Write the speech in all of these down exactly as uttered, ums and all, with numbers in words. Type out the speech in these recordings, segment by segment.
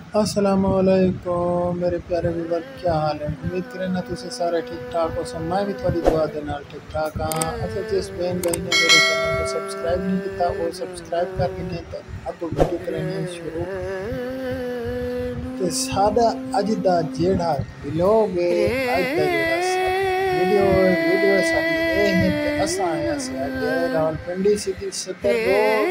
अस्सलामुअलैकुम मेरे प्यारे व्यूवर, क्या हाल है। उम्मीद करें ना तुझे सारे ठीक ठाक हो। सो मैं भी थोड़ी दुआ दे नाल ठीक ठाक हाँ। अच्छा, जिस बहन भाई ने मेरे चैनल को सब्सक्राइब नहीं किया वो सब्सक्राइब कर देने तो अब वीडियो करने शुरू ते सादा अज दा जेड़ा व्लॉग है, अज दा जेड़ा वीडियो वीडियो साडी ए है कि असां आया से अज रावलपिंडी सिटी सदर रोड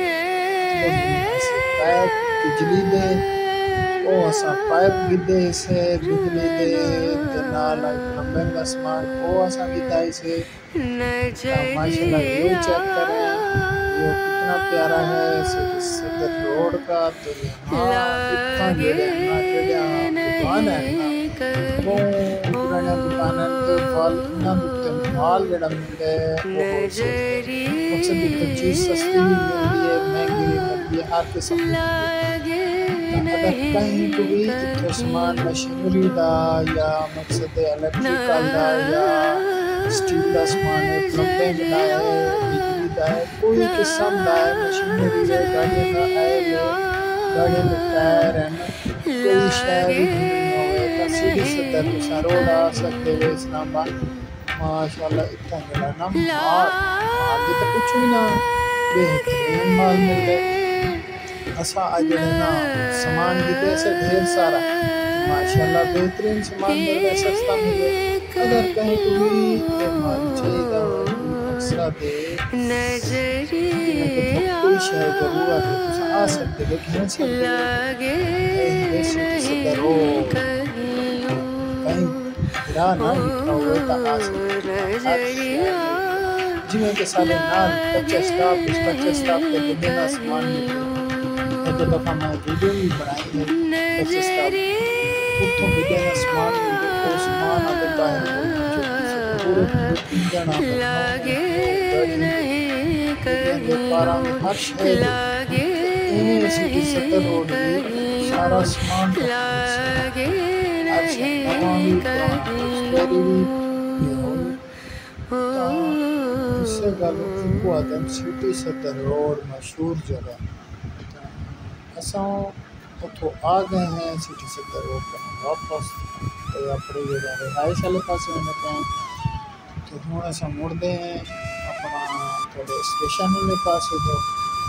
पाइप बिजली दे ओ असा पाइप गिदे से बिजली दे ते नाल प्लम्बिंग का सामान ओ असा गिदा से। माशाल्लाह व्यू चेक करें, व्यू कितना प्यारा है सदर रोड का। तो यहाँ इतना जेड़े ना जेड़ा दुकान है ना वो पुराना दुकान है तो फल ना दुते माल जेड़ा मिलता है वो होलसेल मकसद की चीज सस्ती भी मिलती है, महंगी भी मिलती है, हर किस्म की। अगर कहीं को भी इतना सामान मशीनरी का या मकसद इलेक्ट्रिकल का या स्टील का सामान है, प्लम्बिंग का है, बिजली का है, कोई किस्म का है, मशीनरी है, गाड़ियों का ऑयल है, गाड़ियों के टायर है ना, कोई शहर भी घूमना हो सीधी सदर तुसा रोड आ सकते हो इस्लामाबाद। माशाल्लाह इतना जगह ना माल आगे तो कुछ भी ना बेहतरीन माल मिल गए। असा आज ना सामान गिदे से ढेर सारा माशाल्लाह बेहतरीन सामान मिल गया, सस्ता मिल गया। अगर कहीं को भी ये माल चाहिए मकसद कोई शहर जरूरत है तो आ सकते हो, कहीं सकते हो कहीं गिरा ना लिखा हुआ तो आ सकते जिमें के साले नाल कच्चा स्टाफ इस कच्चे स्टाफ के गिदे ना सामान मिले। एक दफ़ा मैं वीडियो भी बनाई है कच्चे स्टाफ उत्थों गिदे ना सामान मिले, वो सामान आगे बाहर पूरे तीन जना बारह में हर शहर इन्हें सिटी सदर रोड में सारा सामान इससे गल इनको आदम सिटी सदर रोड मशहूर जगह असा उतो आ गए हैं सिटी सदर रोड पर वापस तो अपने जगह रिहाइश वाले पास में हैं। तो हूँ असा मुड़ते हैं अपना थोड़े स्टेशन वाले पास तो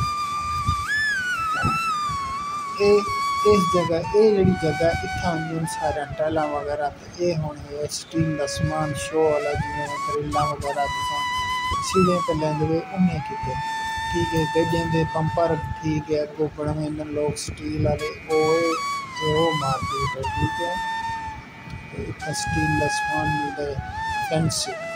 ए इस जगह ये जी जगह इतना होंगे सारे टाइल वगैरह तो ये होने स्टील का समान शो वाला जिमें ग्रिल्ला वगैरह सीढ़े पर लेंदे उन्हें किते ठीक है। गड्डियों के पंपर ठीक है, अगो बड़े इन लोग स्टील वाले वो वो मार्केट है ठीक है। इतना स्टील का समान मिलता है फैंसी